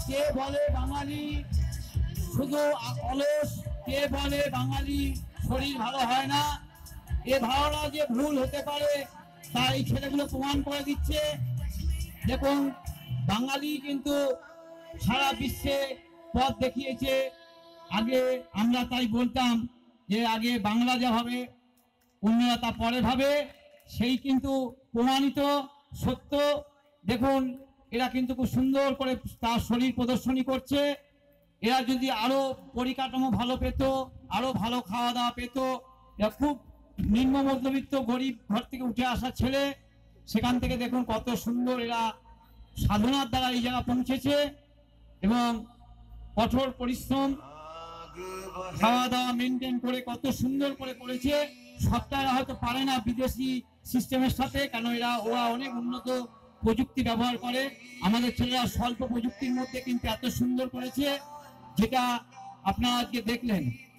কে বলে বাঙালি শুধু অলস, কে বলে বাঙালি শরীর ভালো হয় না, এ ধারণা যে ভুল হতে পারে তাই ছেলেগুলো প্রমাণ করে দিচ্ছে। দেখুন, বাঙালি কিন্তু সারা বিশ্বে পথ দেখিয়েছে। আগে আমরা তাই বলতাম যে আগে বাংলা যা হবে অন্যরা তা পরে ভাবে, সেই কিন্তু প্রমাণিত সত্য। দেখুন, এরা কিন্তু খুব সুন্দর করে তার শরীর প্রদর্শনী করছে। এরা যদি আরো পরিকাঠামো ভালো পেত, আরো ভালো খাওয়া দাওয়া পেত, এরা খুব নিম্ন মধ্যবিত্ত গরিব ঘর থেকে উঠে আসা ছেলে, সেখান থেকে দেখুন কত সুন্দর এরা সাধনার দ্বারা এই জায়গা পৌঁছেছে এবং কঠোর পরিশ্রম, খাওয়া দাওয়া মেনটেন করে কত সুন্দর করে করেছে। সবটা এরা হয়তো পারে না বিদেশি সিস্টেমের সাথে, কেন ওরা অনেক উন্নত প্রযুক্তি ব্যবহার করে। আমাদের ছেলেরা স্বল্প প্রযুক্তির মধ্যে কিন্তু এত সুন্দর করেছে, যেটা আপনারা আজকে দেখলেন।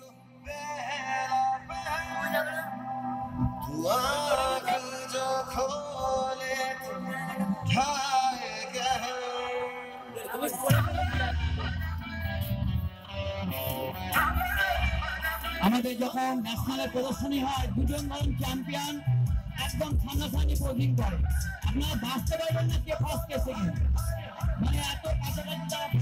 আমাদের যখন ন্যাশনালের প্রদর্শনী হয়, দুজন ধরেন চ্যাম্পিয়ন একদম সামনাসামনি পোজিং করে, আপনারা বাঁচতে পারবেন না কে ফার্স্ট কে সেকেন্ড, মানে এত কাছাকাছি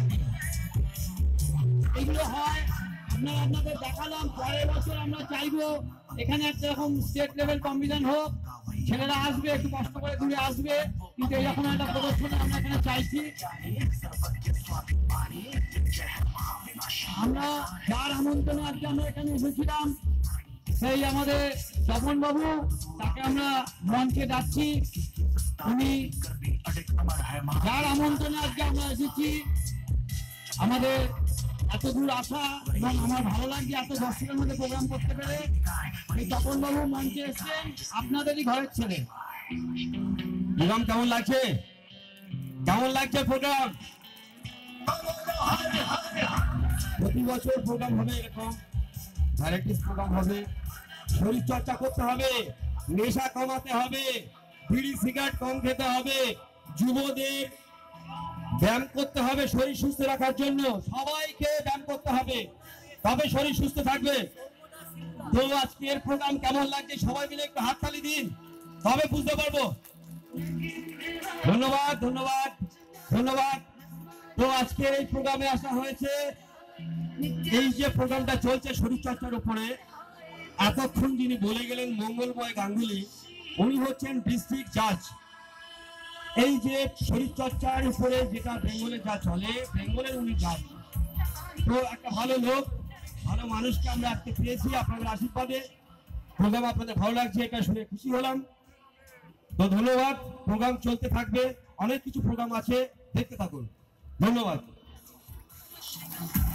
এগুলো হয়। আপনাদের দেখালাম, পরের বছর আমরা চাইবো এখানে একটা এরকম স্টেট লেভেল কম্পিটিশন হোক, ছেলেরা আসবে, একটু কষ্ট করে দূরে আসবে, কিন্তু এরকম একটা প্রদর্শনী আমরা এখানে চাইছি। আমরা যার আমন্ত্রণে আজকে আমরা এখানে এসেছিলাম, সেই আমাদের তপন বাবু, তাকে আমরা মঞ্চে ডাকছি। উনি যার আমন্ত্রণে আজকে আমরা এসেছি, আমাদের এত দূর আসা এবং আমার ভালো লাগছে এত দর্শকের মধ্যে প্রোগ্রাম করতে পেরে। এই তপন বাবু মঞ্চে এসেছেন, আপনাদেরই ঘরের ছেলে। প্রোগ্রাম কেমন লাগছে? কেমন লাগছে প্রোগ্রাম? প্রতি বছর প্রোগ্রাম হবে, এরকম ভ্যারাইটিস প্রোগ্রাম হবে। শরীর চর্চা করতে হবে, নেশা কমাতে হবে, বিড়ি সিগারেট কম খেতে হবে, যুবদের ব্যায়াম করতে হবে শরীর সুস্থ রাখার জন্য। সবাইকে ব্যায়াম করতে হবে, তবে শরীর সুস্থ থাকবে। তো আজকের প্রোগ্রাম কেমন লাগছে সবাই মিলে একটু হাততালি দিন, তবে বুঝতে পারবো। ধন্যবাদ ধন্যবাদ ধন্যবাদ। তো আজকের এই প্রোগ্রামে আসা হয়েছে, এই যে প্রোগ্রামটা চলছে শরীর চর্চার উপরে, এতক্ষণ যিনি বলে গেলেন মঙ্গলময় গাঙ্গুলি, উনি হচ্ছেন ডিস্ট্রিক্ট জাজ। এই যে শরীর চর্চার উপরে যেটা বেঙ্গলে যা চলে, বেঙ্গলের উনি জাজ। তো একটা ভালো লোক, ভালো মানুষকে আমরা আজকে পেয়েছি আপনাদের আশীর্বাদে। প্রোগ্রাম আপনাদের ভালো লাগছে এটা শুনে খুশি হলাম। তো ধন্যবাদ। প্রোগ্রাম চলতে থাকবে, অনেক কিছু প্রোগ্রাম আছে, দেখতে থাকুন। ধন্যবাদ।